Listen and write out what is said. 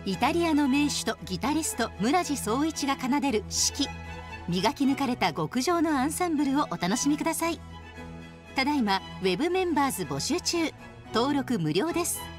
イタリアの名手とギタリスト村治壮一が奏でる指揮、磨き抜かれた極上のアンサンブルをお楽しみください。ただいまウェブメンバーズ募集中。登録無料です。